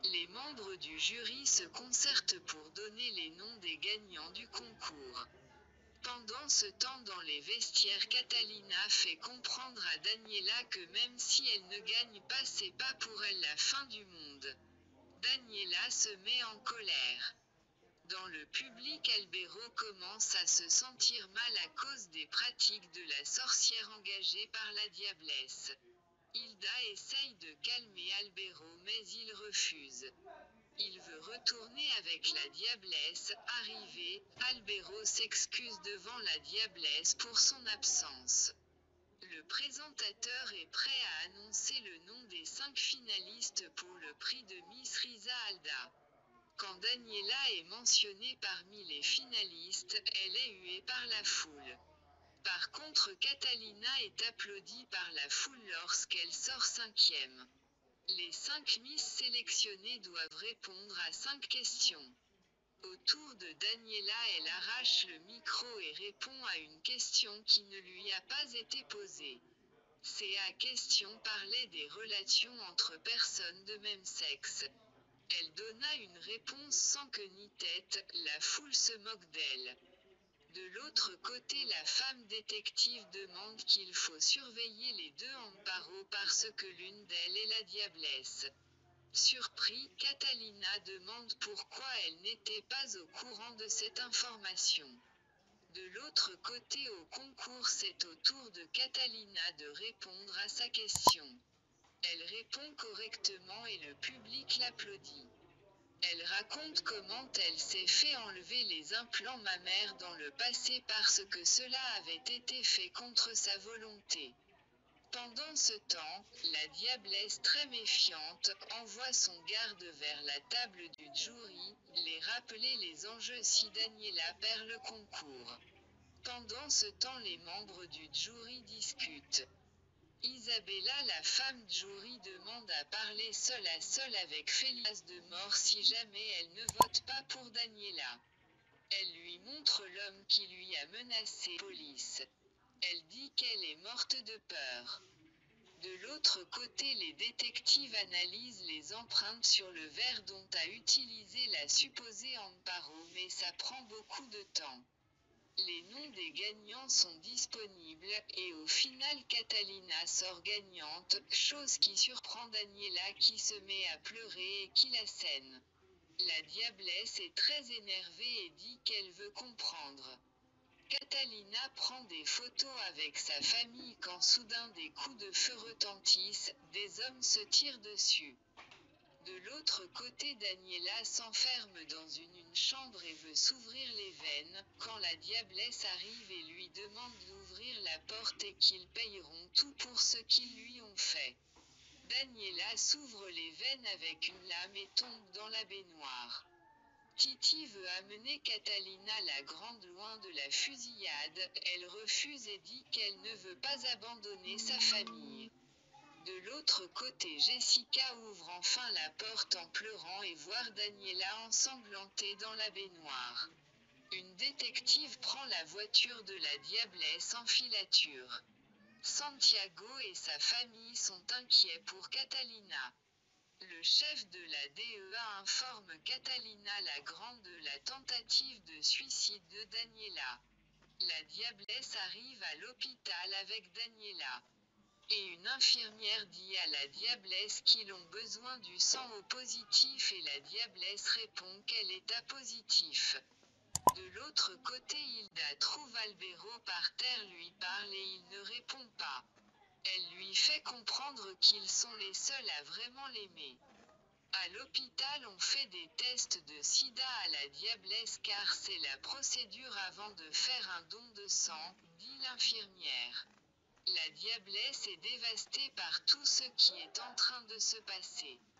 Les membres du jury se concertent pour donner les noms des gagnants du concours. Pendant ce temps dans les vestiaires, Catalina fait comprendre à Daniela que même si elle ne gagne pas, c'est pas pour elle la fin du monde. Daniela se met en colère. Dans le public, Albero commence à se sentir mal à cause des pratiques de la sorcière engagée par la diablesse. Hilda essaye de calmer Albero mais il refuse. Il veut retourner avec la diablesse. Arrivé, Albero s'excuse devant la diablesse pour son absence. Le présentateur est prêt à annoncer le nom des 5 finalistes pour le prix de Miss Risa Alda. Quand Daniela est mentionnée parmi les finalistes, elle est huée par la foule. Par contre, Catalina est applaudie par la foule lorsqu'elle sort 5e. Les 5 Miss sélectionnées doivent répondre à 5 questions. Au tour de Daniela, elle arrache le micro et répond à une question qui ne lui a pas été posée. Ces questions parlaient des relations entre personnes de même sexe. Elle donna une réponse sans queue ni tête, la foule se moque d'elle. De l'autre côté, la femme détective demande qu'il faut surveiller les deux Amparo parce que l'une d'elles est la diablesse. Surpris, Catalina demande pourquoi elle n'était pas au courant de cette information. De l'autre côté au concours, c'est au tour de Catalina de répondre à sa question. Elle répond correctement et le public l'applaudit. Elle raconte comment elle s'est fait enlever les implants mammaires dans le passé parce que cela avait été fait contre sa volonté. Pendant ce temps, la diablesse très méfiante envoie son garde vers la table du jury, les rappeler les enjeux si Daniela perd le concours. Pendant ce temps, les membres du jury discutent. Isabella, la femme jury, demande à parler seule à seule avec Félix de mort si jamais elle ne vote pas pour Daniela. Elle lui montre l'homme qui lui a menacé police. Elle dit qu'elle est morte de peur. De l'autre côté, les détectives analysent les empreintes sur le verre dont a utilisé la supposée Amparo, mais ça prend beaucoup de temps. Les noms des gagnants sont disponibles, et au final Catalina sort gagnante, chose qui surprend Daniela qui se met à pleurer et qui la scène. La diablesse est très énervée et dit qu'elle veut comprendre. Catalina prend des photos avec sa famille quand soudain des coups de feu retentissent, des hommes se tirent dessus. De l'autre côté, Daniela s'enferme dans une chambre et veut s'ouvrir les veines, quand la diablesse arrive et lui demande d'ouvrir la porte et qu'ils payeront tout pour ce qu'ils lui ont fait. Daniela s'ouvre les veines avec une lame et tombe dans la baignoire. Titi veut amener Catalina la Grande loin de la fusillade, elle refuse et dit qu'elle ne veut pas abandonner sa famille. De l'autre côté, Jessica ouvre enfin la porte en pleurant et voit Daniela ensanglantée dans la baignoire. Une détective prend la voiture de la diablesse en filature. Santiago et sa famille sont inquiets pour Catalina. Le chef de la DEA informe Catalina la Grande de la tentative de suicide de Daniela. La diablesse arrive à l'hôpital avec Daniela. Et une infirmière dit à la diablesse qu'ils ont besoin du sang O positif et la diablesse répond qu'elle est A positif. De l'autre côté, Hilda trouve Albero par terre, lui parle et il ne répond pas. Elle lui fait comprendre qu'ils sont les seuls à vraiment l'aimer. À l'hôpital, on fait des tests de sida à la diablesse car c'est la procédure avant de faire un don de sang, dit l'infirmière. La diablesse est dévastée par tout ce qui est en train de se passer.